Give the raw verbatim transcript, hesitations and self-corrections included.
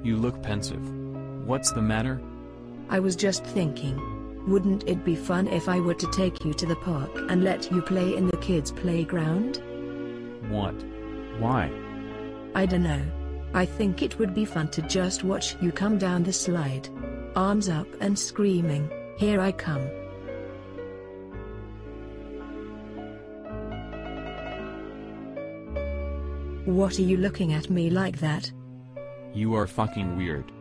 You look pensive. What's the matter? I was just thinking. Wouldn't it be fun if I were to take you to the park and let you play in the kids' playground? What? Why? I dunno. I think it would be fun to just watch you come down the slide. Arms up and screaming, "Here I come." What are you looking at me like that? You are fucking weird.